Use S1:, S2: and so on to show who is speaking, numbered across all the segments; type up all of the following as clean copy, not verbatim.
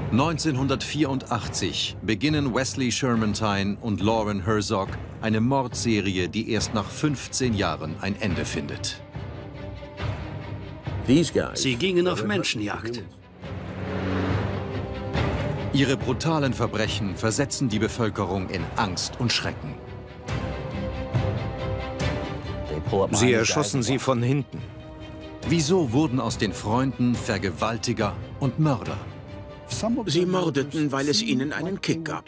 S1: 1984 beginnen Wesley Shermantine und Lauren Herzog eine Mordserie, die erst nach 15 Jahren ein Ende findet.
S2: Sie gingen auf Menschenjagd.
S1: Ihre brutalen Verbrechen versetzen die Bevölkerung in Angst und Schrecken.
S3: Sie erschossen sie von hinten.
S1: Wieso wurden aus den Freunden Vergewaltiger und Mörder?
S4: Sie mordeten, weil es ihnen einen Kick gab.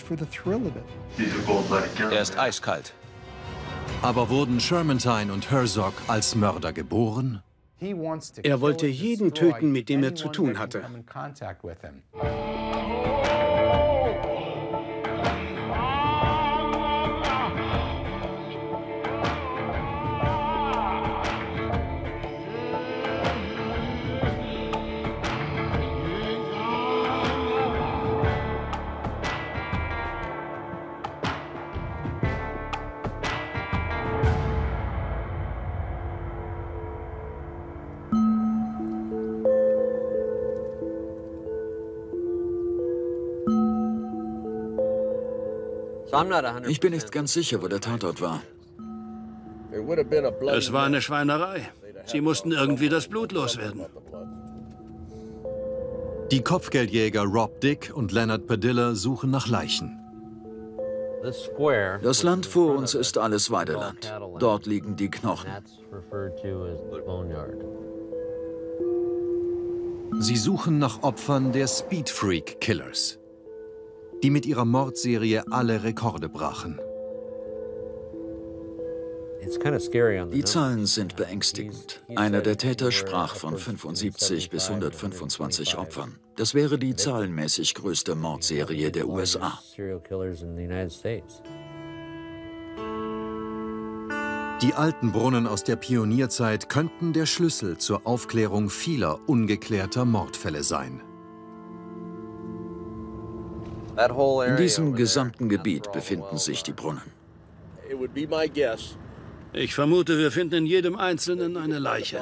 S5: Er ist eiskalt.
S1: Aber wurden Shermantine und Herzog als Mörder geboren?
S4: Er wollte jeden töten, mit dem er zu tun hatte.
S6: Ich bin nicht ganz sicher, wo der Tatort war.
S2: Es war eine Schweinerei. Sie mussten irgendwie das Blut loswerden.
S1: Die Kopfgeldjäger Rob Dick und Leonard Padilla suchen nach Leichen.
S6: Das Land vor uns ist alles Weideland. Dort liegen die Knochen.
S1: Sie suchen nach Opfern der Speed Freak Killers, die mit ihrer Mordserie alle Rekorde brachen.
S6: Die Zahlen sind beängstigend. Einer der Täter sprach von 75 bis 125 Opfern. Das wäre die zahlenmäßig größte Mordserie der USA.
S1: Die alten Brunnen aus der Pionierzeit könnten der Schlüssel zur Aufklärung vieler ungeklärter Mordfälle sein.
S6: In diesem gesamten Gebiet befinden sich die Brunnen.
S2: Ich vermute, wir finden in jedem Einzelnen eine Leiche.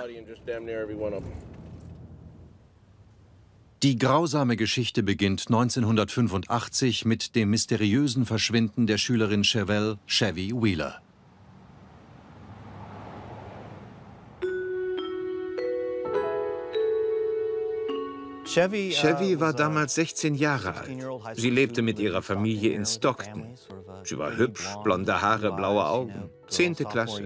S1: Die grausame Geschichte beginnt 1985 mit dem mysteriösen Verschwinden der Schülerin Chevelle Chevy Wheeler.
S3: Chevy war damals 16 Jahre alt. Sie lebte mit ihrer Familie in Stockton. Sie war hübsch, blonde Haare, blaue Augen. 10. Klasse.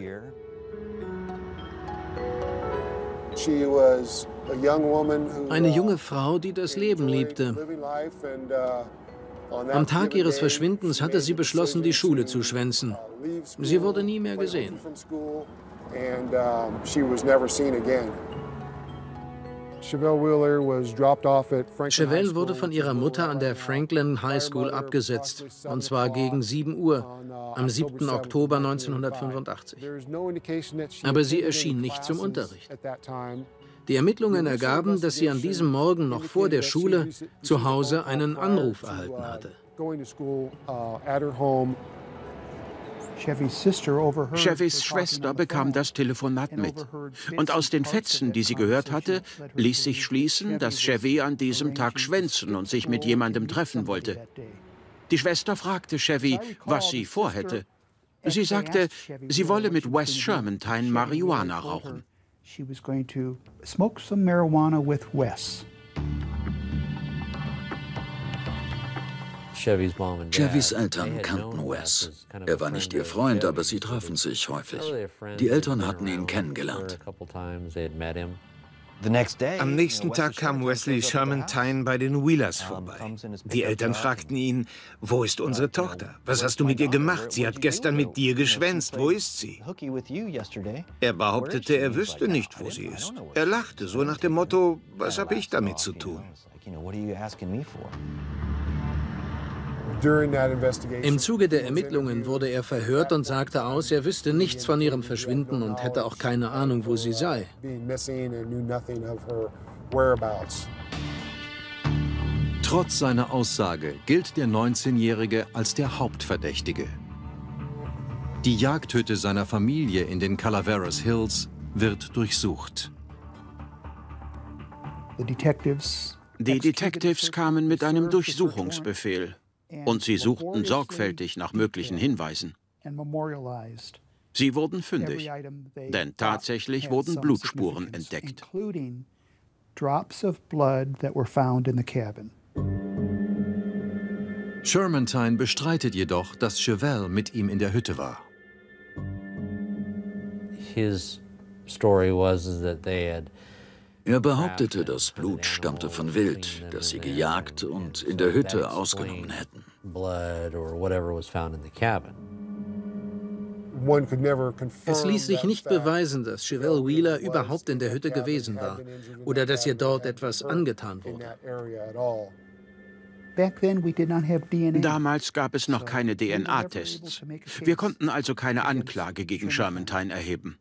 S7: Eine junge Frau, die das Leben liebte. Am Tag ihres Verschwindens hatte sie beschlossen, die Schule zu schwänzen. Sie wurde nie mehr gesehen. Chevelle wurde von ihrer Mutter an der Franklin High School abgesetzt, und zwar gegen 7 Uhr am 7. Oktober 1985. Aber sie erschien nicht zum Unterricht. Die Ermittlungen ergaben, dass sie an diesem Morgen noch vor der Schule zu Hause einen Anruf erhalten hatte.
S4: Chevys Schwester bekam das Telefonat mit. Und aus den Fetzen, die sie gehört hatte, ließ sich schließen, dass Chevy an diesem Tag schwänzen und sich mit jemandem treffen wollte. Die Schwester fragte Chevy, was sie vorhätte. Sie sagte, sie wolle mit Wes Shermantine Marihuana rauchen.
S6: Chevys Eltern kannten Wes. Er war nicht ihr Freund, aber sie trafen sich häufig. Die Eltern hatten ihn kennengelernt.
S3: Am nächsten Tag kam Wesley Shermantine bei den Wheelers vorbei. Die Eltern fragten ihn, wo ist unsere Tochter? Was hast du mit ihr gemacht? Sie hat gestern mit dir geschwänzt. Wo ist sie? Er behauptete, er wüsste nicht, wo sie ist. Er lachte, so nach dem Motto, was habe ich damit zu tun?
S7: Im Zuge der Ermittlungen wurde er verhört und sagte aus, er wüsste nichts von ihrem Verschwinden und hätte auch keine Ahnung, wo sie sei.
S1: Trotz seiner Aussage gilt der 19-Jährige als der Hauptverdächtige. Die Jagdhütte seiner Familie in den Calaveras Hills wird durchsucht.
S4: Die Detectives kamen mit einem Durchsuchungsbefehl und sie suchten sorgfältig nach möglichen Hinweisen. Sie wurden fündig, denn tatsächlich wurden Blutspuren entdeckt.
S1: Sherman bestreitet jedoch, dass Chevelle mit ihm in der Hütte war.
S6: Er behauptete, das Blut stammte von Wild, das sie gejagt und in der Hütte ausgenommen hätten.
S7: Es ließ sich nicht beweisen, dass Chevelle Wheeler überhaupt in der Hütte gewesen war oder dass ihr dort etwas angetan wurde.
S4: Damals gab es noch keine DNA-Tests. Wir konnten also keine Anklage gegen Sherman erheben.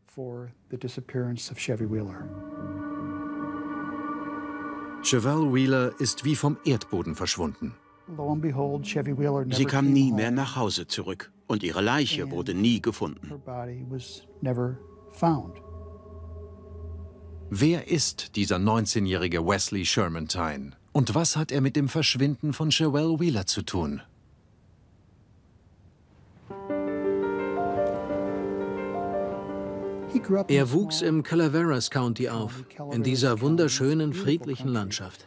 S1: Chevelle Wheeler ist wie vom Erdboden verschwunden.
S4: Sie kam nie mehr nach Hause zurück und ihre Leiche wurde nie gefunden.
S1: Wer ist dieser 19-jährige Wesley Sherman und was hat er mit dem Verschwinden von Chevelle Wheeler zu tun?
S7: Er wuchs im Calaveras County auf, in dieser wunderschönen, friedlichen Landschaft.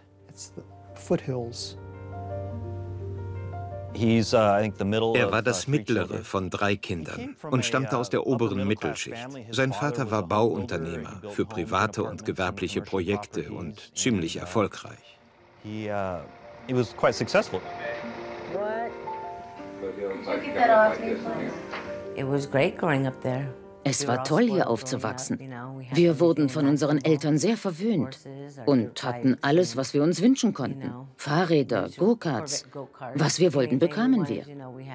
S3: Er war das mittlere von 3 Kindern und stammte aus der oberen Mittelschicht. Sein Vater war Bauunternehmer für private und gewerbliche Projekte und ziemlich erfolgreich.
S5: Es war toll, hier aufzuwachsen. Wir wurden von unseren Eltern sehr verwöhnt und hatten alles, was wir uns wünschen konnten. Fahrräder, Go-Karts. Was wir wollten, bekamen wir.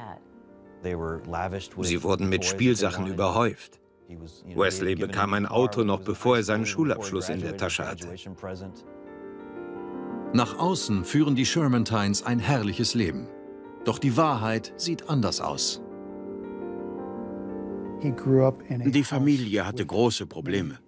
S3: Sie wurden mit Spielsachen überhäuft. Wesley bekam ein Auto noch bevor er seinen Schulabschluss in der Tasche hatte.
S1: Nach außen führen die Sherman ein herrliches Leben. Doch die Wahrheit sieht anders aus.
S4: Die Familie hatte große Probleme.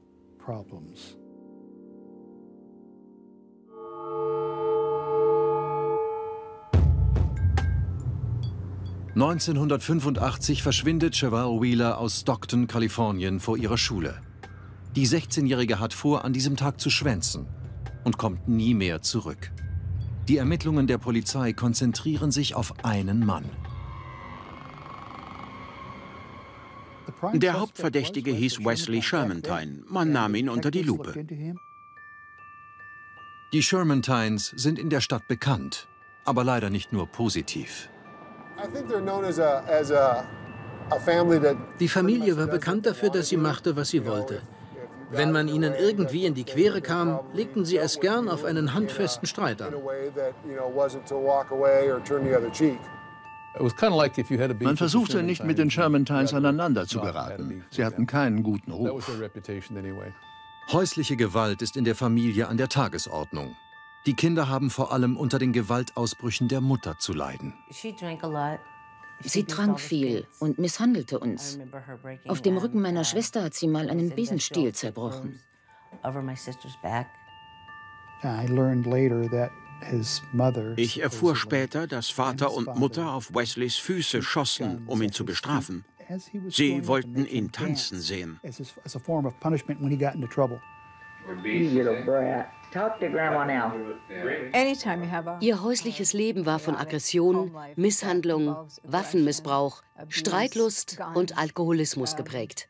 S1: 1985 verschwindet Chevelle Wheeler aus Stockton, Kalifornien, vor ihrer Schule. Die 16-Jährige hat vor, an diesem Tag zu schwänzen und kommt nie mehr zurück. Die Ermittlungen der Polizei konzentrieren sich auf einen Mann.
S4: Der Hauptverdächtige hieß Wesley Sherman. Man nahm ihn unter die Lupe.
S1: Die Sherman sind in der Stadt bekannt, aber leider nicht nur positiv.
S7: Die Familie war bekannt dafür, dass sie machte, was sie wollte. Wenn man ihnen irgendwie in die Quere kam, legten sie es gern auf einen handfesten Streit an.
S8: Man versuchte nicht, mit den Sherman aneinander zu geraten. Sie hatten keinen guten Ruf.
S1: Häusliche Gewalt ist in der Familie an der Tagesordnung. Die Kinder haben vor allem unter den Gewaltausbrüchen der Mutter zu leiden.
S5: Sie trank viel und misshandelte uns. Auf dem Rücken meiner Schwester hat sie mal einen Besenstiel zerbrochen.
S4: Ich erfuhr später, dass Vater und Mutter auf Wesleys Füße schossen, um ihn zu bestrafen. Sie wollten ihn tanzen sehen.
S9: Ihr häusliches Leben war von Aggression, Misshandlung, Waffenmissbrauch, Streitlust und Alkoholismus geprägt.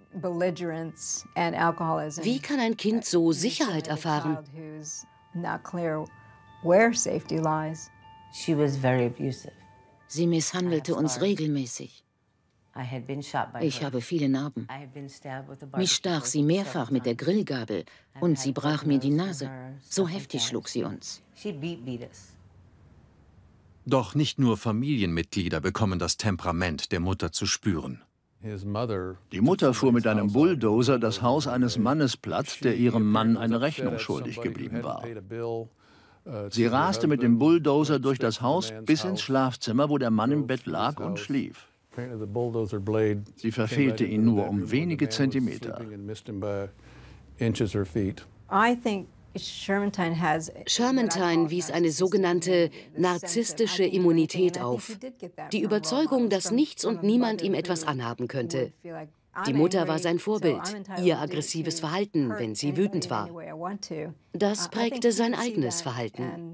S9: Wie kann ein Kind so Sicherheit erfahren?
S5: Sie misshandelte uns regelmäßig. Ich habe viele Narben. Mich stach sie mehrfach mit der Grillgabel und sie brach mir die Nase. So heftig schlug sie uns.
S1: Doch nicht nur Familienmitglieder bekommen das Temperament der Mutter zu spüren.
S8: Die Mutter fuhr mit einem Bulldozer das Haus eines Mannes platt, der ihrem Mann eine Rechnung schuldig geblieben war. Sie raste mit dem Bulldozer durch das Haus bis ins Schlafzimmer, wo der Mann im Bett lag und schlief. Sie verfehlte ihn nur um wenige Zentimeter.
S9: Shermantine wies eine sogenannte narzisstische Immunität auf. Die Überzeugung, dass nichts und niemand ihm etwas anhaben könnte. Die Mutter war sein Vorbild, ihr aggressives Verhalten, wenn sie wütend war. Das prägte sein eigenes Verhalten.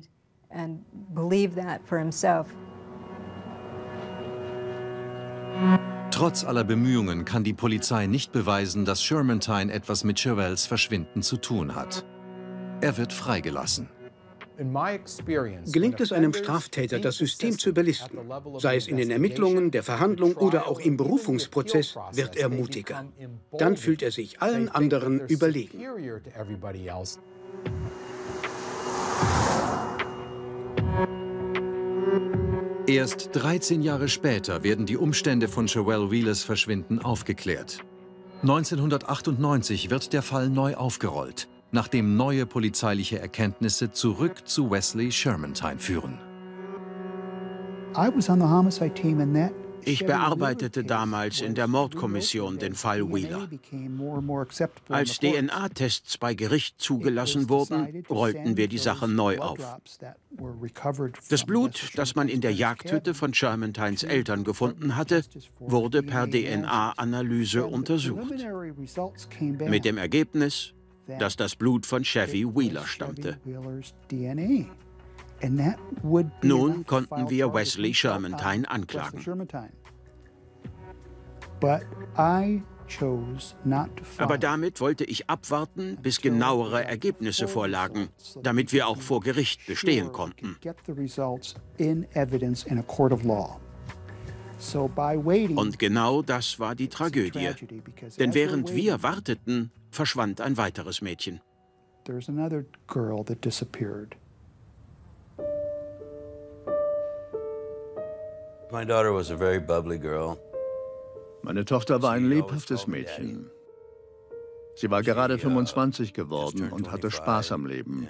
S1: Trotz aller Bemühungen kann die Polizei nicht beweisen, dass Shermantine etwas mit Chevelles Verschwinden zu tun hat. Er wird freigelassen.
S10: Gelingt es einem Straftäter, das System zu überlisten, sei es in den Ermittlungen, der Verhandlung oder auch im Berufungsprozess, wird er mutiger. Dann fühlt er sich allen anderen überlegen.
S1: Erst 13 Jahre später werden die Umstände von Chevelle Wheelers Verschwinden aufgeklärt. 1998 wird der Fall neu aufgerollt, nachdem neue polizeiliche Erkenntnisse zurück zu Wesley Shermantine führen.
S4: Ich bearbeitete damals in der Mordkommission den Fall Wheeler. Als DNA-Tests bei Gericht zugelassen wurden, rollten wir die Sache neu auf. Das Blut, das man in der Jagdhütte von Shermantines Eltern gefunden hatte, wurde per DNA-Analyse untersucht. Mit dem Ergebnis, dass das Blut von Chevy Wheeler stammte. Nun konnten wir Wesley Shermantine anklagen. Aber damit wollte ich abwarten, bis genauere Ergebnisse vorlagen, damit wir auch vor Gericht bestehen konnten. Und genau das war die Tragödie. Denn während wir warteten, verschwand ein weiteres Mädchen.
S8: Meine Tochter war ein lebhaftes Mädchen. Sie war gerade 25 geworden und hatte Spaß am Leben.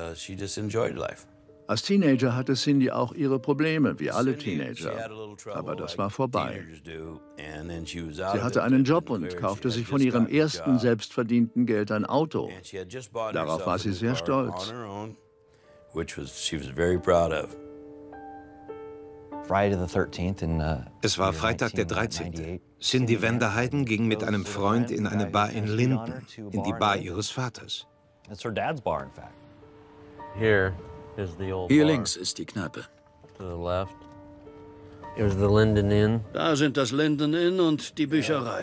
S8: Als Teenager hatte Cindy auch ihre Probleme, wie alle Teenager. Aber das war vorbei. Sie hatte einen Job und kaufte sich von ihrem ersten selbstverdienten Geld ein Auto. Darauf war sie sehr stolz.
S3: Es war Freitag der 13. Cindy Vanderheiden ging mit einem Freund in eine Bar in Linden, in die Bar ihres Vaters.
S6: Hier links ist die Kneipe.
S2: Da sind das Linden Inn und die Bücherei.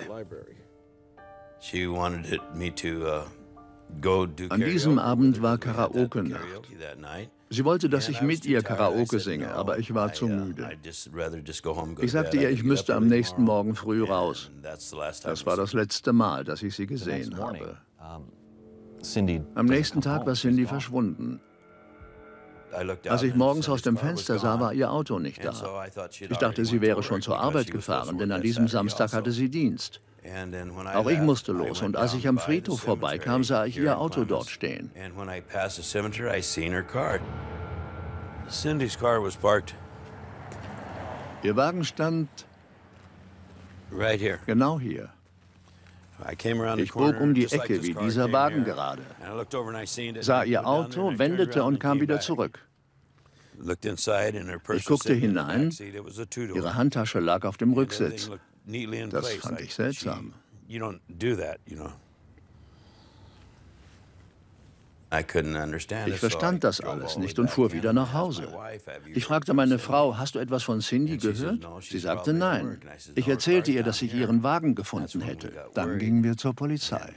S8: An diesem Abend war Karaoke-Nacht. Sie wollte, dass ich mit ihr Karaoke singe, aber ich war zu müde. Ich sagte ihr, ich müsste am nächsten Morgen früh raus. Das war das letzte Mal, dass ich sie gesehen habe. Am nächsten Tag war Cindy verschwunden. Als ich morgens aus dem Fenster sah, war ihr Auto nicht da. Ich dachte, sie wäre schon zur Arbeit gefahren, denn an diesem Samstag hatte sie Dienst. Auch ich musste los, und als ich am Friedhof vorbeikam, sah ich ihr Auto dort stehen. Ihr Wagen stand genau hier. Ich bog um die Ecke, wie dieser Wagen gerade, sah ihr Auto, wendete und kam wieder zurück. Ich guckte hinein, ihre Handtasche lag auf dem Rücksitz. Das fand ich seltsam. Ich verstand das alles nicht und fuhr wieder nach Hause. Ich fragte meine Frau, hast du etwas von Cindy gehört? Sie sagte nein. Ich erzählte ihr, dass ich ihren Wagen gefunden hätte. Dann gingen wir zur Polizei.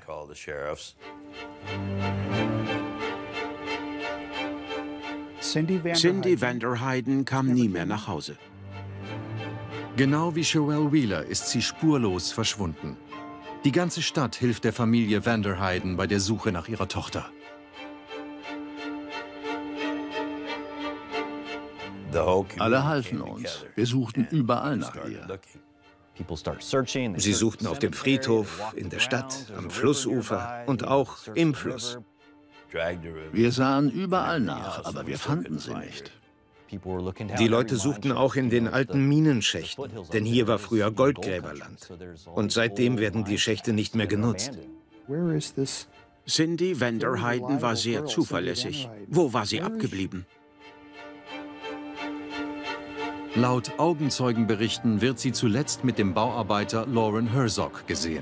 S4: Cindy Vanderheiden kam nie mehr nach Hause.
S1: Genau wie Chevelle Wheeler ist sie spurlos verschwunden. Die ganze Stadt hilft der Familie Vanderheiden bei der Suche nach ihrer Tochter.
S8: Alle halfen uns. Wir suchten überall nach ihr.
S3: Sie suchten auf dem Friedhof, in der Stadt, am Flussufer und auch im Fluss.
S8: Wir sahen überall nach, aber wir fanden sie nicht.
S3: Die Leute suchten auch in den alten Minenschächten, denn hier war früher Goldgräberland. Und seitdem werden die Schächte nicht mehr genutzt.
S4: Cindy Vanderheyden war sehr zuverlässig. Wo war sie abgeblieben?
S1: Laut Augenzeugenberichten wird sie zuletzt mit dem Bauarbeiter Lauren Herzog gesehen.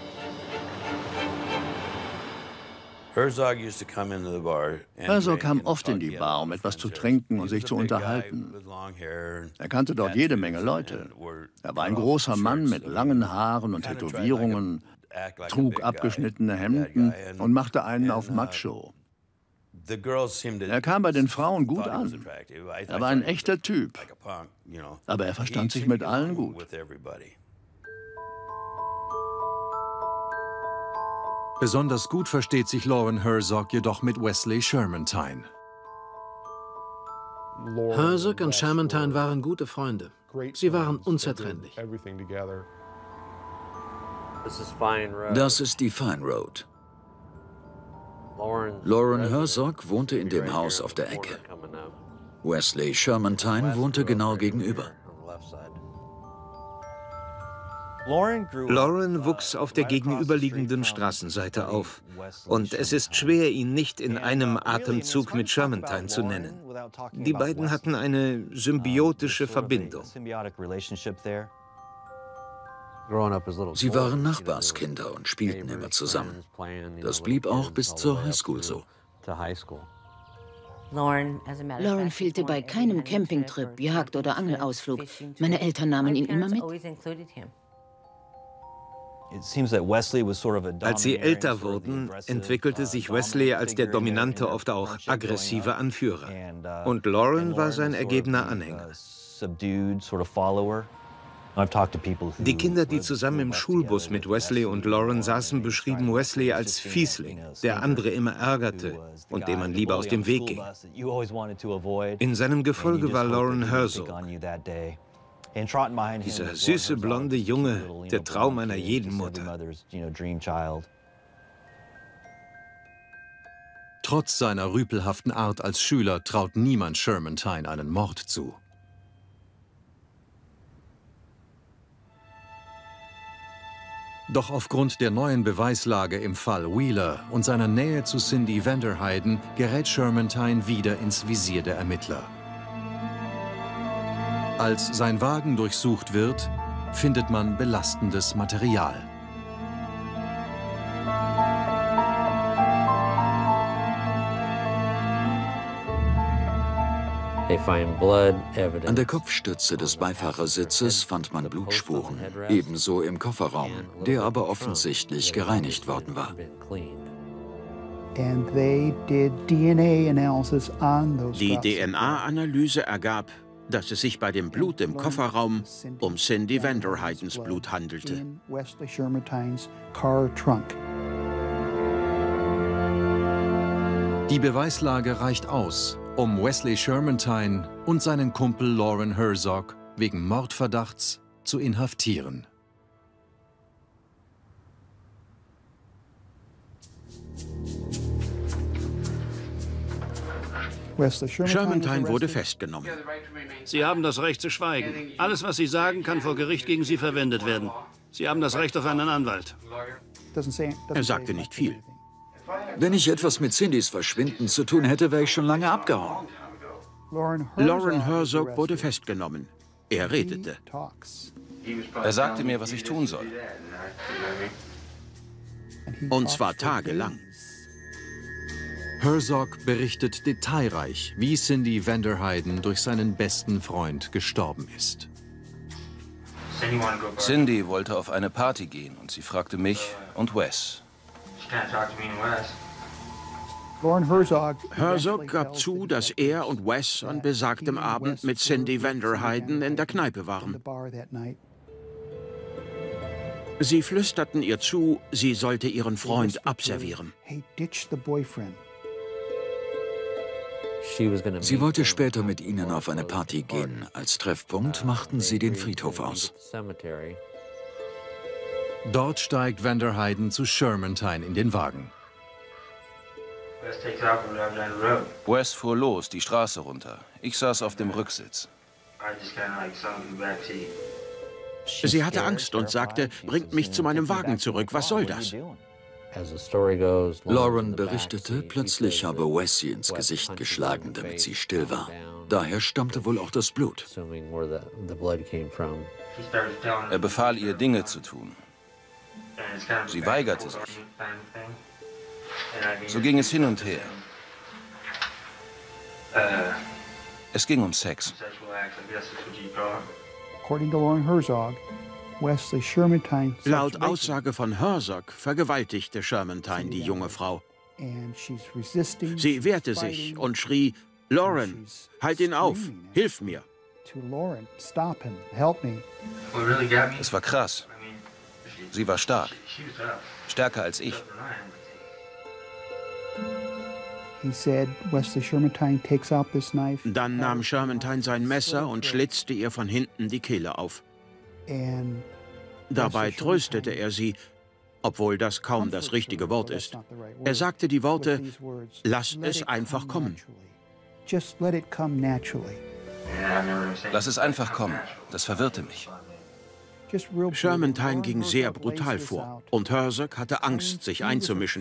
S8: Herzog kam oft in die Bar, um etwas zu trinken und sich zu unterhalten. Er kannte dort jede Menge Leute. Er war ein großer Mann mit langen Haaren und Tätowierungen, trug abgeschnittene Hemden und machte einen auf Macho. Er kam bei den Frauen gut an. Er war ein echter Typ. Aber er verstand sich mit allen gut.
S1: Besonders gut versteht sich Lauren Herzog jedoch mit Wesley Shermantine.
S7: Herzog und Shermantine waren gute Freunde. Sie waren unzertrennlich.
S6: Das ist die Fine Road. Lauren Herzog wohnte in dem Haus auf der Ecke. Wesley Shermantine wohnte genau gegenüber.
S3: Lauren wuchs auf der gegenüberliegenden Straßenseite auf. Und es ist schwer, ihn nicht in einem Atemzug mit Shermantine zu nennen. Die beiden hatten eine symbiotische Verbindung.
S6: Sie waren Nachbarskinder und spielten immer zusammen. Das blieb auch bis zur Highschool so.
S5: Lauren fehlte bei keinem Campingtrip, Jagd- oder Angelausflug. Meine Eltern nahmen ihn immer mit.
S3: Als sie älter wurden, entwickelte sich Wesley als der dominante, oft auch aggressive Anführer. Und Lauren war sein ergebener Anhänger. Die Kinder, die zusammen im Schulbus mit Wesley und Lauren saßen, beschrieben Wesley als Fiesling, der andere immer ärgerte und dem man lieber aus dem Weg ging. In seinem Gefolge war Lauren Herzog. Dieser süße, blonde Junge, der Traum einer jeden Mutter.
S1: Trotz seiner rüpelhaften Art als Schüler traut niemand Shermantine einen Mord zu. Doch aufgrund der neuen Beweislage im Fall Wheeler und seiner Nähe zu Cindy Vanderheyden gerät Shermantine wieder ins Visier der Ermittler. Als sein Wagen durchsucht wird, findet man belastendes Material.
S6: An der Kopfstütze des Beifahrersitzes fand man Blutspuren, ebenso im Kofferraum, der aber offensichtlich gereinigt worden war.
S4: Die DNA-Analyse ergab, dass es sich bei dem Blut im Kofferraum um Cindy Vanderheydens Blut handelte.
S1: Die Beweislage reicht aus, um Wesley Shermantine und seinen Kumpel Lauren Herzog wegen Mordverdachts zu inhaftieren.
S4: Shermantine wurde festgenommen.
S2: Sie haben das Recht zu schweigen. Alles, was Sie sagen, kann vor Gericht gegen Sie verwendet werden. Sie haben das Recht auf einen Anwalt.
S4: Er sagte nicht viel.
S6: Wenn ich etwas mit Cindys Verschwinden zu tun hätte, wäre ich schon lange abgehauen.
S4: Lauren Herzog wurde festgenommen. Er redete.
S11: Er sagte mir, was ich tun soll.
S4: Und zwar tagelang.
S1: Herzog berichtet detailreich, wie Cindy Vanderheyden durch seinen besten Freund gestorben ist.
S11: Cindy wollte auf eine Party gehen und sie fragte mich und Wes.
S4: Herzog gab zu, dass er und Wes an besagtem Abend mit Cindy Vanderheyden in der Kneipe waren. Sie flüsterten ihr zu, sie sollte ihren Freund abservieren.
S6: Sie wollte später mit ihnen auf eine Party gehen. Als Treffpunkt machten sie den Friedhof aus.
S1: Dort steigt Vanderheyden zu Shermantine in den Wagen.
S11: Wes fuhr los, die Straße runter. Ich saß auf dem Rücksitz.
S4: Sie hatte Angst und sagte, bringt mich zu meinem Wagen zurück, was soll das?
S6: Lauren berichtete, plötzlich habe Wes sie ins Gesicht geschlagen, damit sie still war. Daher stammte wohl auch das Blut.
S11: Er befahl ihr, Dinge zu tun. Sie weigerte sich. So ging es hin und her. Es ging um Sex.
S4: Laut Aussage von Herzog vergewaltigte Shermantine die junge Frau. Sie wehrte sich und schrie: Lauren, halt ihn auf, hilf mir.
S11: Es war krass. Sie war stark. Stärker als ich.
S4: Dann nahm Shermantine sein Messer und schlitzte ihr von hinten die Kehle auf. Dabei tröstete er sie, obwohl das kaum das richtige Wort ist. Er sagte die Worte: Lass es einfach kommen.
S11: Lass es einfach kommen. Das verwirrte mich.
S4: Shermantine ging sehr brutal vor und Herzog hatte Angst, sich einzumischen.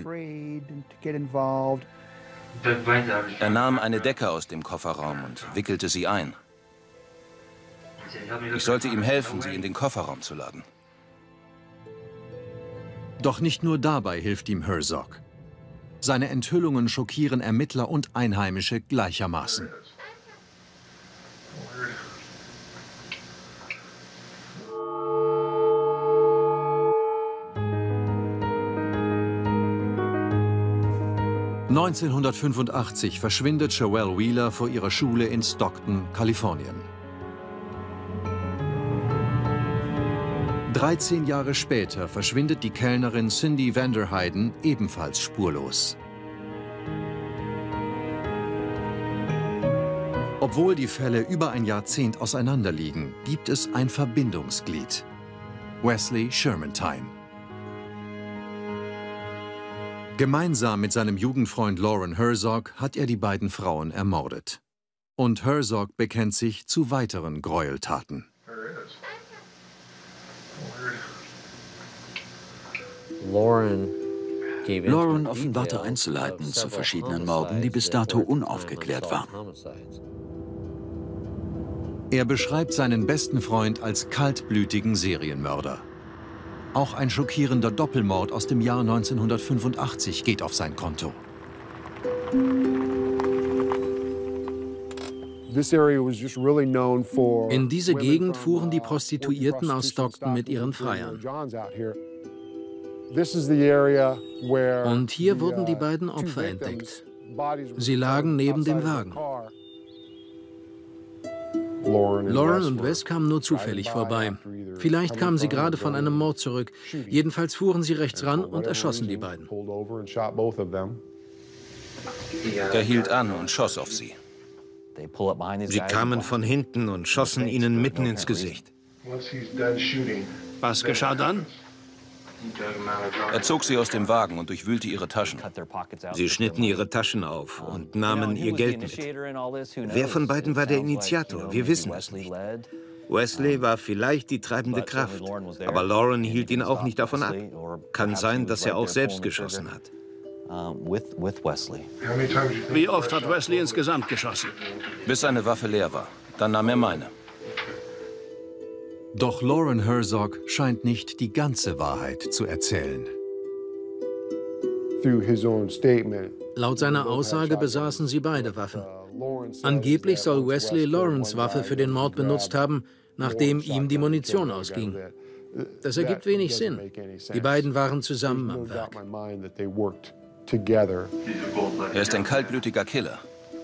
S11: Er nahm eine Decke aus dem Kofferraum und wickelte sie ein. Ich sollte ihm helfen, sie in den Kofferraum zu laden.
S1: Doch nicht nur dabei hilft ihm Herzog. Seine Enthüllungen schockieren Ermittler und Einheimische gleichermaßen. (1985) verschwindet Cherelle Wheeler vor ihrer Schule in Stockton, Kalifornien. 13 Jahre später verschwindet die Kellnerin Cindy Vanderheiden ebenfalls spurlos. Obwohl die Fälle über ein Jahrzehnt auseinanderliegen, gibt es ein Verbindungsglied: Wesley Shermantine. Gemeinsam mit seinem Jugendfreund Lauren Herzog hat er die beiden Frauen ermordet. Und Herzog bekennt sich zu weiteren Gräueltaten.
S6: Lauren offenbarte Einzelheiten zu verschiedenen Morden, die bis dato unaufgeklärt waren.
S1: Er beschreibt seinen besten Freund als kaltblütigen Serienmörder. Auch ein schockierender Doppelmord aus dem Jahr 1985 geht auf sein Konto.
S7: In diese Gegend fuhren die Prostituierten aus Stockton mit ihren Freiern. Und hier wurden die beiden Opfer entdeckt. Sie lagen neben dem Wagen. Lauren und Wes kamen nur zufällig vorbei. Vielleicht kamen sie gerade von einem Mord zurück. Jedenfalls fuhren sie rechts ran und erschossen die beiden.
S11: Er hielt an und schoss auf sie.
S3: Sie kamen von hinten und schossen ihnen mitten ins Gesicht.
S2: Was geschah dann?
S11: Er zog sie aus dem Wagen und durchwühlte ihre Taschen.
S3: Sie schnitten ihre Taschen auf und nahmen ihr Geld mit. Wer von beiden war der Initiator? Wir wissen es nicht. Wesley war vielleicht die treibende Kraft, aber Lauren hielt ihn auch nicht davon ab. Kann sein, dass er auch selbst geschossen hat.
S2: Wie oft hat Wesley insgesamt geschossen?
S11: Bis seine Waffe leer war. Dann nahm er meine.
S1: Doch Lauren Herzog scheint nicht die ganze Wahrheit zu erzählen.
S7: Laut seiner Aussage besaßen sie beide Waffen. Angeblich soll Wesley Laurens Waffe für den Mord benutzt haben, nachdem ihm die Munition ausging. Das ergibt wenig Sinn. Die beiden waren zusammen am Werk.
S11: Er ist ein kaltblütiger Killer.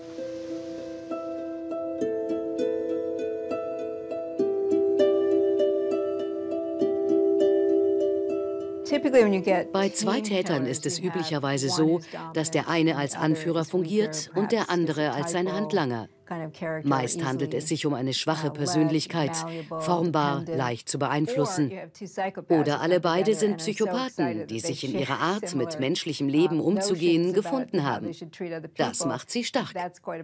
S9: Bei zwei Tätern ist es üblicherweise so, dass der eine als Anführer fungiert und der andere als sein Handlanger. Meist handelt es sich um eine schwache Persönlichkeit, formbar, leicht zu beeinflussen. Oder alle beide sind Psychopathen, die sich in ihrer Art, mit menschlichem Leben umzugehen, gefunden haben. Das macht sie stark.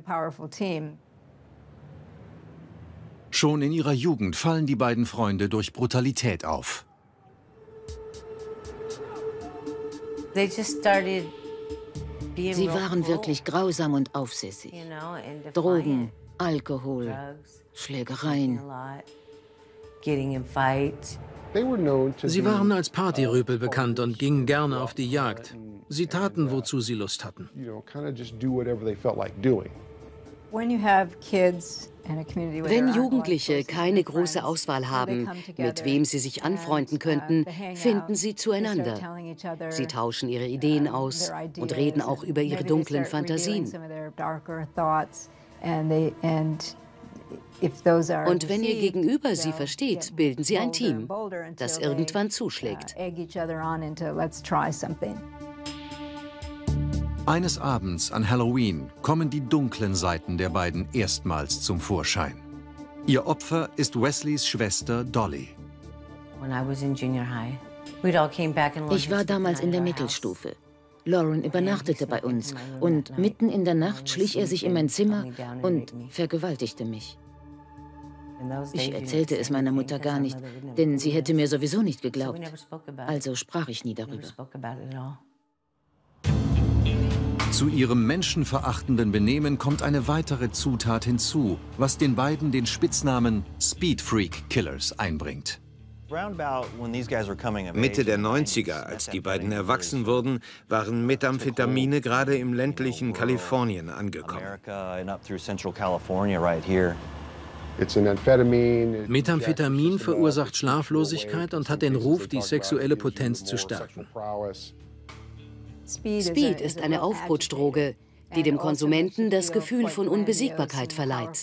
S1: Schon in ihrer Jugend fallen die beiden Freunde durch Brutalität auf.
S5: Sie waren wirklich grausam und aufsässig. Drogen, Alkohol, Schlägereien.
S7: Sie waren als Partyrüpel bekannt und gingen gerne auf die Jagd. Sie taten, wozu sie Lust hatten.
S9: Wenn Jugendliche keine große Auswahl haben, mit wem sie sich anfreunden könnten, finden sie zueinander. Sie tauschen ihre Ideen aus und reden auch über ihre dunklen Fantasien. Und wenn ihr Gegenüber sie versteht, bilden sie ein Team, das irgendwann zuschlägt.
S1: Eines Abends an Halloween kommen die dunklen Seiten der beiden erstmals zum Vorschein. Ihr Opfer ist Wesleys Schwester Dolly.
S5: Ich war damals in der Mittelstufe. Lauren übernachtete bei uns und mitten in der Nacht schlich er sich in mein Zimmer und vergewaltigte mich. Ich erzählte es meiner Mutter gar nicht, denn sie hätte mir sowieso nicht geglaubt. Also sprach ich nie darüber.
S1: Zu ihrem menschenverachtenden Benehmen kommt eine weitere Zutat hinzu, was den beiden den Spitznamen Speed Freak Killers einbringt.
S3: Mitte der 90er, als die beiden erwachsen wurden, waren Methamphetamine gerade im ländlichen Kalifornien angekommen.
S7: Methamphetamin verursacht Schlaflosigkeit und hat den Ruf, die sexuelle Potenz zu stärken.
S9: Speed ist eine Aufputschdroge, die dem Konsumenten das Gefühl von Unbesiegbarkeit verleiht.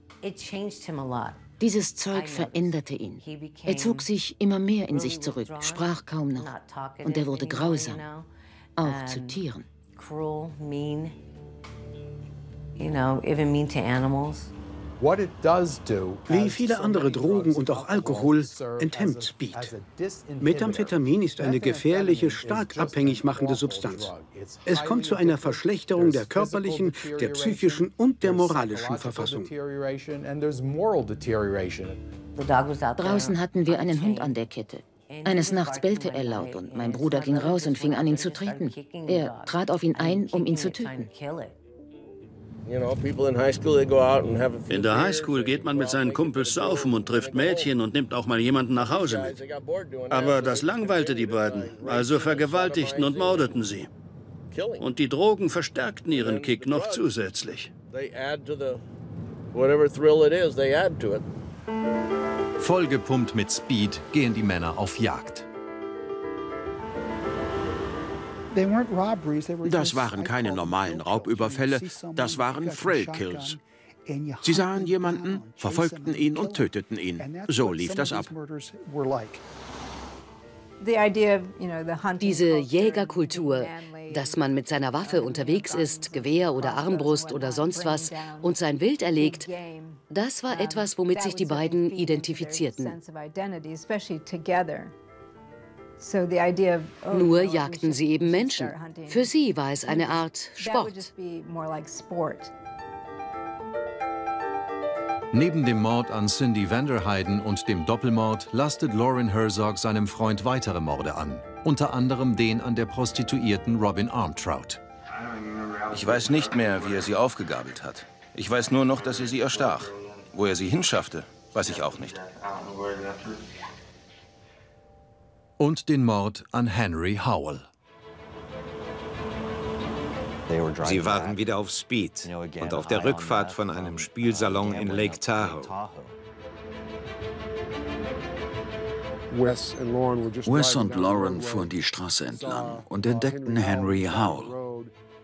S5: Dieses Zeug veränderte ihn. Er zog sich immer mehr in sich zurück, sprach kaum noch. Und er wurde grausam, auch zu Tieren.
S10: Wie viele andere Drogen und auch Alkohol enthemmt Speed. Methamphetamin ist eine gefährliche, stark abhängig machende Substanz. Es kommt zu einer Verschlechterung der körperlichen, der psychischen und der moralischen Verfassung.
S5: Draußen hatten wir einen Hund an der Kette. Eines Nachts bellte er laut und mein Bruder ging raus und fing an, ihn zu treten. Er trat auf ihn ein, um ihn zu töten.
S2: In der Highschool geht man mit seinen Kumpels saufen und trifft Mädchen und nimmt auch mal jemanden nach Hause mit. Aber das langweilte die beiden, also vergewaltigten und mordeten sie. Und die Drogen verstärkten ihren Kick noch zusätzlich.
S1: Vollgepumpt mit Speed gehen die Männer auf Jagd.
S4: Das waren keine normalen Raubüberfälle, das waren Thrill-Kills. Sie sahen jemanden, verfolgten ihn und töteten ihn. So lief das ab.
S9: Diese Jägerkultur, dass man mit seiner Waffe unterwegs ist, Gewehr oder Armbrust oder sonst was, und sein Wild erlegt, das war etwas, womit sich die beiden identifizierten. Nur jagten sie eben Menschen. Für sie war es eine Art Sport.
S1: Neben dem Mord an Cindy Vanderheiden und dem Doppelmord lastet Lauren Herzog seinem Freund weitere Morde an. Unter anderem den an der Prostituierten Robin Armtrout.
S11: Ich weiß nicht mehr, wie er sie aufgegabelt hat. Ich weiß nur noch, dass er sie erstach. Wo er sie hinschaffte, weiß ich auch nicht.
S1: Und den Mord an Henry Howell.
S3: Sie waren wieder auf Speed und auf der Rückfahrt von einem Spielsalon in Lake Tahoe.
S6: Wes und Lauren fuhren die Straße entlang und entdeckten Henry Howell.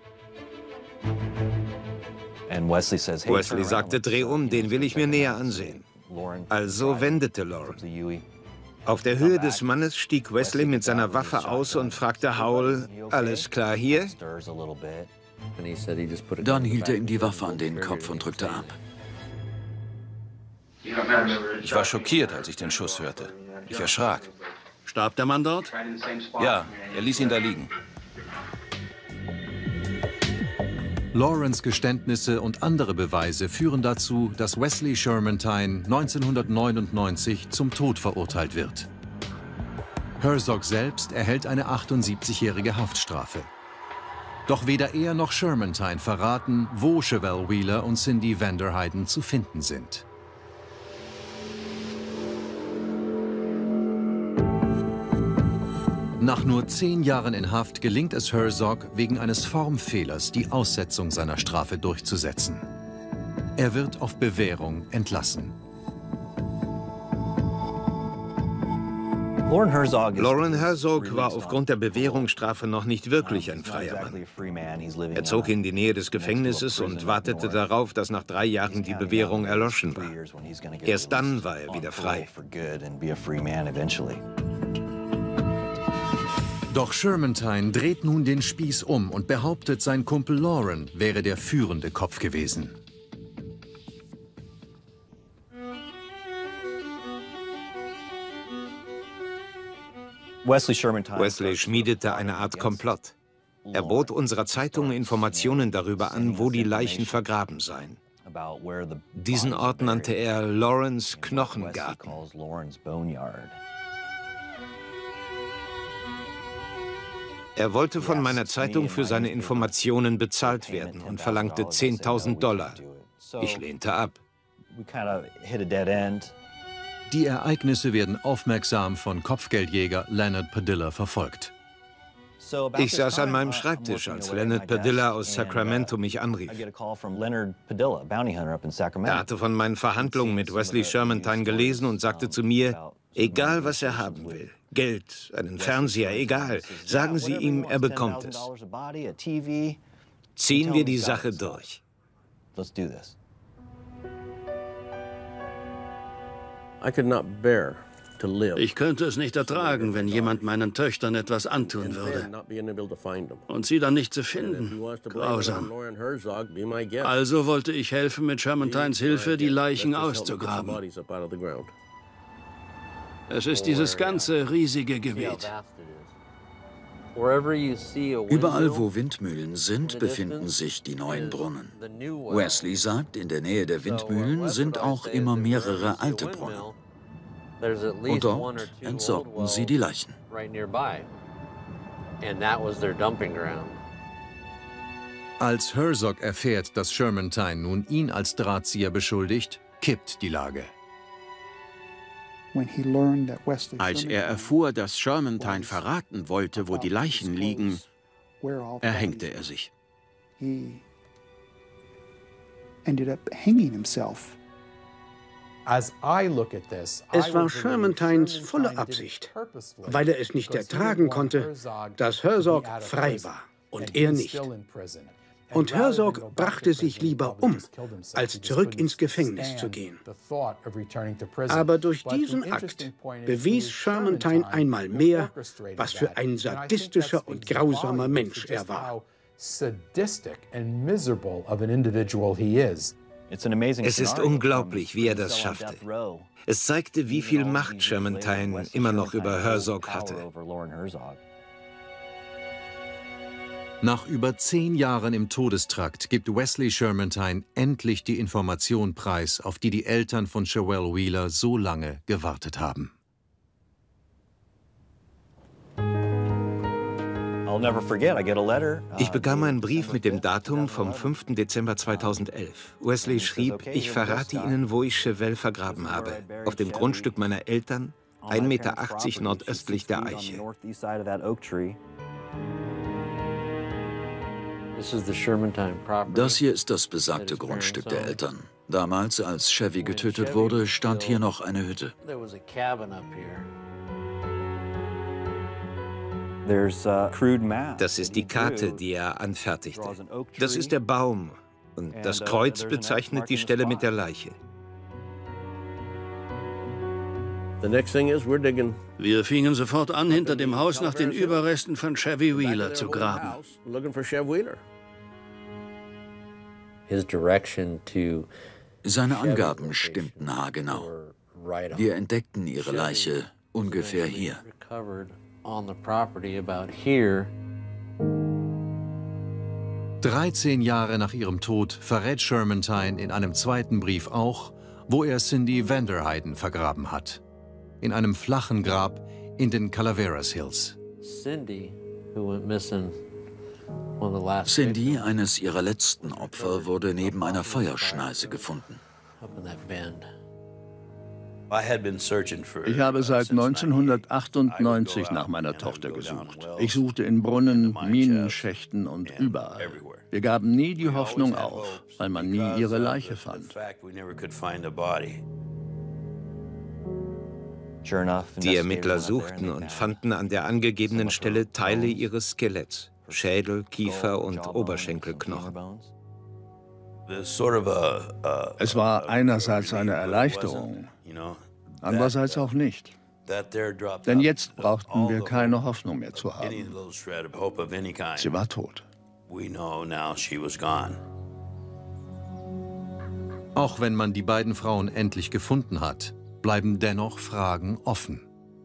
S3: Wesley sagte, dreh um, den will ich mir näher ansehen. Also wendete Lauren. Auf der Höhe des Mannes stieg Wesley mit seiner Waffe aus und fragte Howell, alles klar hier?
S6: Dann hielt er ihm die Waffe an den Kopf und drückte ab.
S11: Ich war schockiert, als ich den Schuss hörte. Ich erschrak.
S2: Starb der Mann dort?
S11: Ja, er ließ ihn da liegen.
S1: Laurens Geständnisse und andere Beweise führen dazu, dass Wesley Shermantine 1999 zum Tod verurteilt wird. Herzog selbst erhält eine 78-jährige Haftstrafe. Doch weder er noch Shermantine verraten, wo Chevelle Wheeler und Cindy Vanderheyden zu finden sind. Nach nur 10 Jahren in Haft gelingt es Herzog, wegen eines Formfehlers die Aussetzung seiner Strafe durchzusetzen. Er wird auf Bewährung entlassen.
S3: Lauren Herzog war aufgrund der Bewährungsstrafe noch nicht wirklich ein freier Mann. Er zog in die Nähe des Gefängnisses und wartete darauf, dass nach 3 Jahren die Bewährung erloschen war. Erst dann war er wieder frei.
S1: Doch Shermantine dreht nun den Spieß um und behauptet, sein Kumpel Lauren wäre der führende Kopf gewesen.
S3: Wesley schmiedete eine Art Komplott. Er bot unserer Zeitung Informationen darüber an, wo die Leichen vergraben seien. Diesen Ort nannte er Lawrence Knochengarten. Er wollte von meiner Zeitung für seine Informationen bezahlt werden und verlangte $10.000. Ich lehnte ab.
S1: Die Ereignisse werden aufmerksam von Kopfgeldjäger Leonard Padilla verfolgt.
S3: Ich saß an meinem Schreibtisch, als Leonard Padilla aus Sacramento mich anrief. Er hatte von meinen Verhandlungen mit Wesley Shermantine gelesen und sagte zu mir, egal was er haben will, Geld, einen Fernseher, egal, sagen Sie ihm, er bekommt es. Ziehen wir die Sache durch.
S2: Ich könnte es nicht ertragen, wenn jemand meinen Töchtern etwas antun würde und sie dann nicht zu finden. Grausam. Also wollte ich helfen, mit Shermantines Hilfe die Leichen auszugraben. Es ist dieses ganze riesige Gebiet.
S6: Überall, wo Windmühlen sind, befinden sich die neuen Brunnen. Wesley sagt, in der Nähe der Windmühlen sind auch immer mehrere alte Brunnen. Und dort entsorgten sie die Leichen.
S1: Als Herzog erfährt, dass Shermantine nun ihn als Drahtzieher beschuldigt, kippt die Lage.
S4: Als er erfuhr, dass Shermantine verraten wollte, wo die Leichen liegen, erhängte er sich.
S10: Es war Shermantines volle Absicht, weil er es nicht ertragen konnte, dass Herzog frei war und er nicht. Und Herzog brachte sich lieber um, als zurück ins Gefängnis zu gehen. Aber durch diesen Akt bewies Shermantine einmal mehr, was für ein sadistischer und grausamer Mensch er war.
S3: Es ist unglaublich, wie er das schaffte. Es zeigte, wie viel Macht Shermantine immer noch über Herzog hatte.
S1: Nach über 10 Jahren im Todestrakt gibt Wesley Shermantine endlich die Information preis, auf die die Eltern von Chevelle Wheeler so lange gewartet haben.
S3: Ich bekam einen Brief mit dem Datum vom 5. Dezember 2011. Wesley schrieb, ich verrate Ihnen, wo ich Chevelle vergraben habe. Auf dem Grundstück meiner Eltern, 1,80 Meter nordöstlich der Eiche.
S6: Das hier ist das besagte Grundstück der Eltern. Damals, als Chevy getötet wurde, stand hier noch eine Hütte.
S3: Das ist die Karte, die er anfertigte. Das ist der Baum und das Kreuz bezeichnet die Stelle mit der Leiche.
S2: Wir fingen sofort an, hinter dem Haus nach den Überresten von Chevy Wheeler zu graben.
S6: Seine Angaben stimmten haargenau. Wir entdeckten ihre Leiche ungefähr hier.
S1: 13 Jahre nach ihrem Tod verrät Shermantine in einem zweiten Brief auch, wo er Cindy Vanderheyden vergraben hat. In einem flachen Grab in den Calaveras Hills.
S6: Cindy, eines ihrer letzten Opfer, wurde neben einer Feuerschneise gefunden.
S8: Ich habe seit 1998 nach meiner Tochter gesucht. Ich suchte in Brunnen, Minenschächten und überall. Wir gaben nie die Hoffnung auf, weil man nie ihre Leiche fand.
S3: Die Ermittler suchten und fanden an der angegebenen Stelle Teile ihres Skeletts: Schädel, Kiefer und Oberschenkelknochen.
S8: Es war einerseits eine Erleichterung, andererseits auch nicht. Denn jetzt brauchten wir keine Hoffnung mehr zu haben. Sie war tot.
S1: Auch wenn man die beiden Frauen endlich gefunden hat, bleiben dennoch Fragen offen.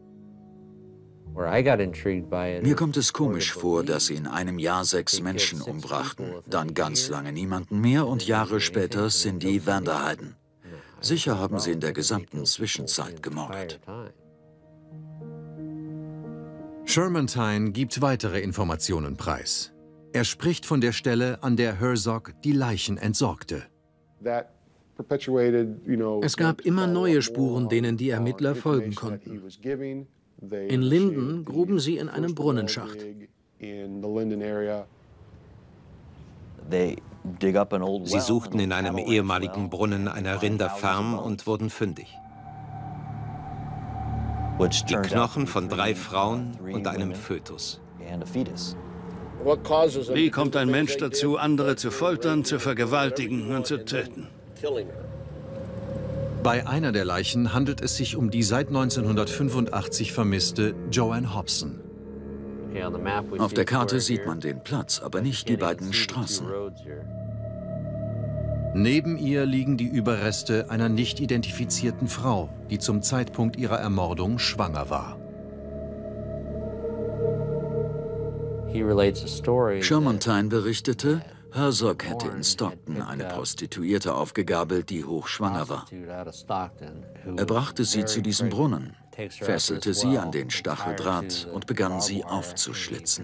S6: Mir kommt es komisch vor, dass sie in einem Jahr 6 Menschen umbrachten, dann ganz lange niemanden mehr und Jahre später Cindy Vanderheiden. Sicher haben sie in der gesamten Zwischenzeit gemordet.
S1: Sherman Tyne gibt weitere Informationen preis. Er spricht von der Stelle, an der Herzog die Leichen entsorgte.
S7: Es gab immer neue Spuren, denen die Ermittler folgen konnten. In Linden gruben sie in einem Brunnenschacht.
S3: Sie suchten in einem ehemaligen Brunnen einer Rinderfarm und wurden fündig. Die Knochen von 3 Frauen und einem Fötus.
S2: Wie kommt ein Mensch dazu, andere zu foltern, zu vergewaltigen und zu töten?
S1: Bei einer der Leichen handelt es sich um die seit 1985 vermisste Joanne Hobson.
S6: Auf der Karte sieht man den Platz, aber nicht die beiden Straßen.
S1: Neben ihr liegen die Überreste einer nicht identifizierten Frau, die zum Zeitpunkt ihrer Ermordung schwanger war.
S6: Sherman Tyne berichtete, Herzog hätte in Stockton eine Prostituierte aufgegabelt, die hochschwanger war. Er brachte sie zu diesem Brunnen, fesselte sie an den Stacheldraht und begann sie aufzuschlitzen.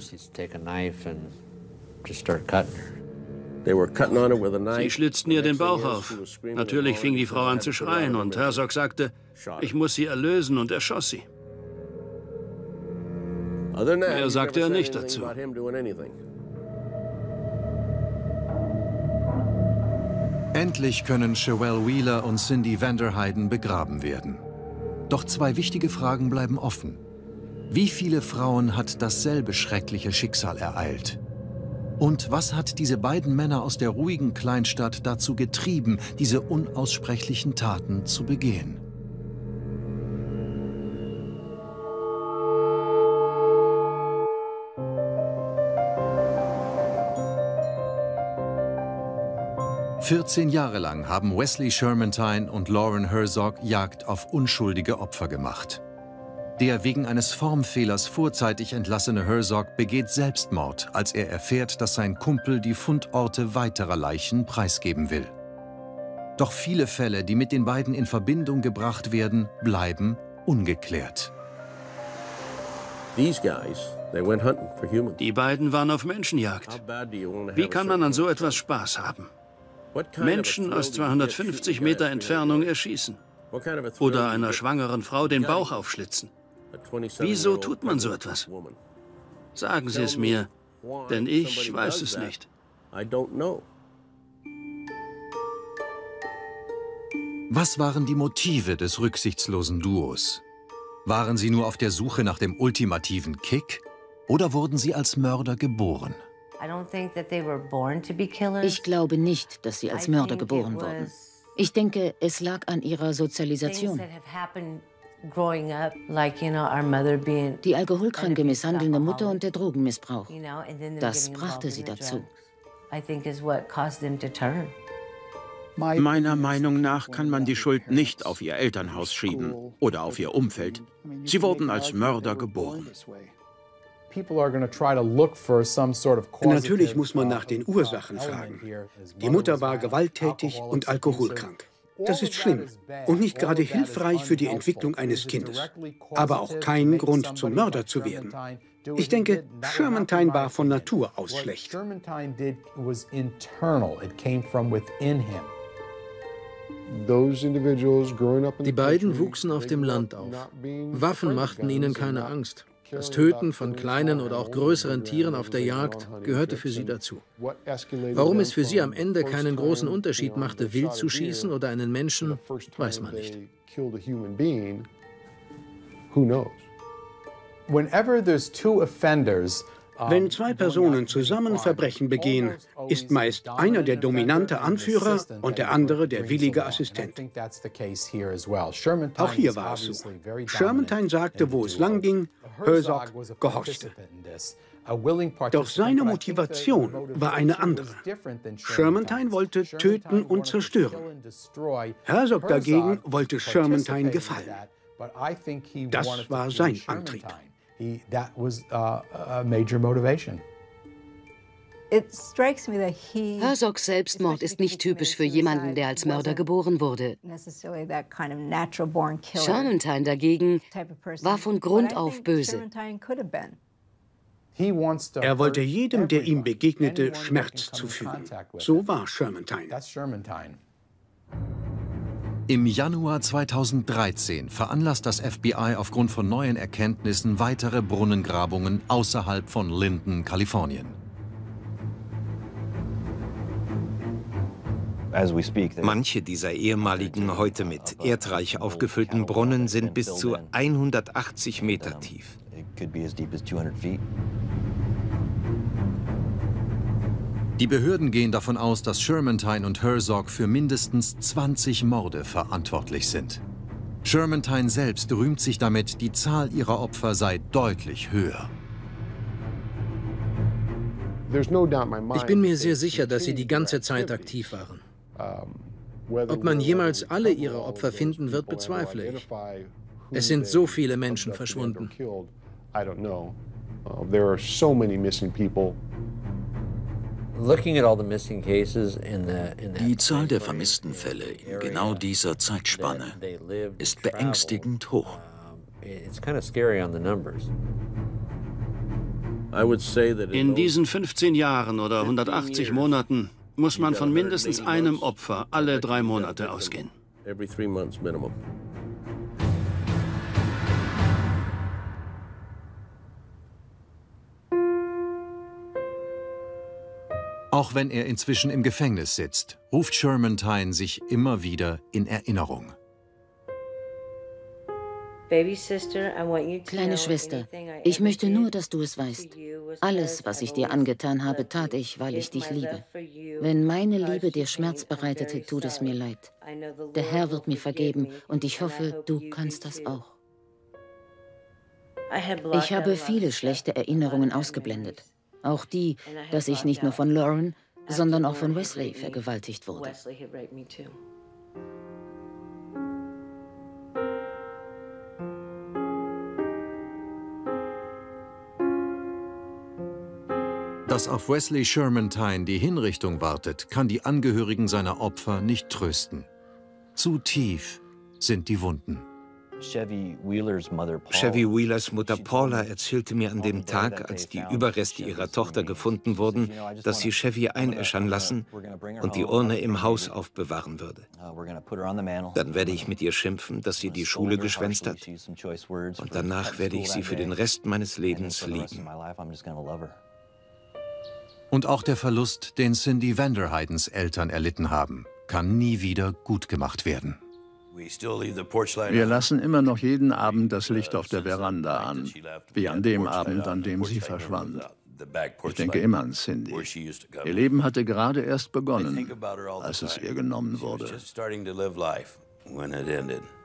S2: Sie schlitzten ihr den Bauch auf. Natürlich fing die Frau an zu schreien und Herzog sagte, ich muss sie erlösen, und erschoss sie. Mehr sagte er nicht dazu.
S1: Endlich können Cherelle Wheeler und Cindy Vanderheiden begraben werden. Doch 2 wichtige Fragen bleiben offen. Wie viele Frauen hat dasselbe schreckliche Schicksal ereilt? Und was hat diese beiden Männer aus der ruhigen Kleinstadt dazu getrieben, diese unaussprechlichen Taten zu begehen? ...14 Jahre lang haben Wesley Sherman Tyne und Lauren Herzog Jagd auf unschuldige Opfer gemacht. Der wegen eines Formfehlers vorzeitig entlassene Herzog begeht Selbstmord, als er erfährt, dass sein Kumpel die Fundorte weiterer Leichen preisgeben will. Doch viele Fälle, die mit den beiden in Verbindung gebracht werden, bleiben ungeklärt.
S2: Die beiden waren auf Menschenjagd. Wie kann man an so etwas Spaß haben? Menschen aus 250 Meter Entfernung erschießen. Oder einer schwangeren Frau den Bauch aufschlitzen. Wieso tut man so etwas? Sagen Sie es mir, denn ich weiß es nicht.
S1: Was waren die Motive des rücksichtslosen Duos? Waren sie nur auf der Suche nach dem ultimativen Kick? Oder wurden sie als Mörder geboren?
S5: Ich glaube nicht, dass sie als Mörder geboren wurden. Ich denke, es lag an ihrer Sozialisation. Die alkoholkranke, misshandelnde Mutter und der Drogenmissbrauch. Das brachte sie dazu.
S4: Meiner Meinung nach kann man die Schuld nicht auf ihr Elternhaus schieben oder auf ihr Umfeld. Sie wurden als Mörder geboren.
S10: Natürlich muss man nach den Ursachen fragen. Die Mutter war gewalttätig und alkoholkrank. Das ist schlimm und nicht gerade hilfreich für die Entwicklung eines Kindes, aber auch kein Grund zum Mörder zu werden. Ich denke, Sherman war von Natur aus schlecht.
S7: Die beiden wuchsen auf dem Land auf. Waffen machten ihnen keine Angst. Das Töten von kleinen oder auch größeren Tieren auf der Jagd gehörte für sie dazu. Warum es für sie am Ende keinen großen Unterschied machte, wild zu schießen oder einen Menschen, weiß man nicht.
S10: Wenn zwei Personen zusammen Verbrechen begehen, ist meist einer der dominante Anführer und der andere der willige Assistent. Auch hier war es so. Sherman sagte, wo es lang ging, Herzog gehorchte. Doch seine Motivation war eine andere. Sherman wollte töten und zerstören. Herzog dagegen wollte Sherman gefallen. Das war sein Antrieb.
S12: That was a major motivation.
S9: Herzogs Selbstmord ist nicht typisch für jemanden, der als Mörder geboren wurde. Sherman dagegen war von Grund auf böse.
S10: Er wollte jedem, der ihm begegnete, Schmerz zufügen. So war Sherman.
S1: Im Januar 2013 veranlasst das FBI aufgrund von neuen Erkenntnissen weitere Brunnengrabungen außerhalb von Linden, Kalifornien.
S3: Manche dieser ehemaligen, heute mit Erdreich aufgefüllten Brunnen sind bis zu 180 Meter tief.
S1: Die Behörden gehen davon aus, dass Sherman und Herzog für mindestens 20 Morde verantwortlich sind. Sherman selbst rühmt sich damit, die Zahl ihrer Opfer sei deutlich höher.
S7: Ich bin mir sehr sicher, dass sie die ganze Zeit aktiv waren. Ob man jemals alle ihre Opfer finden wird, bezweifle ich. Es sind so viele Menschen verschwunden.
S6: Die Zahl der vermissten Fälle in genau dieser Zeitspanne ist beängstigend hoch.
S2: In diesen 15 Jahren oder 180 Monaten muss man von mindestens einem Opfer alle 3 Monate ausgehen.
S1: Auch wenn er inzwischen im Gefängnis sitzt, ruft Sherman sich immer wieder in Erinnerung.
S5: Kleine Schwester, ich möchte nur, dass du es weißt. Alles, was ich dir angetan habe, tat ich, weil ich dich liebe. Wenn meine Liebe dir Schmerz bereitete, tut es mir leid. Der Herr wird mir vergeben und ich hoffe, du kannst das auch. Ich habe viele schlechte Erinnerungen ausgeblendet. Auch die, dass ich nicht nur von Lauren, sondern auch von Wesley vergewaltigt wurde.
S1: Dass auf Wesley Sherman die Hinrichtung wartet, kann die Angehörigen seiner Opfer nicht trösten. Zu tief sind die Wunden.
S3: Chevy Wheelers Mutter Paula erzählte mir an dem Tag, als die Überreste ihrer Tochter gefunden wurden, dass sie Chevy einäschern lassen und die Urne im Haus aufbewahren würde. Dann werde ich mit ihr schimpfen, dass sie die Schule geschwänzt hat. Und danach werde ich sie für den Rest meines Lebens lieben.
S1: Und auch der Verlust, den Cindy Vanderheidens Eltern erlitten haben, kann nie wieder gut gemacht werden.
S8: Wir lassen immer noch jeden Abend das Licht auf der Veranda an, wie an dem Abend, an dem sie verschwand. Ich denke immer an Cindy. Ihr Leben hatte gerade erst begonnen, als es ihr genommen wurde.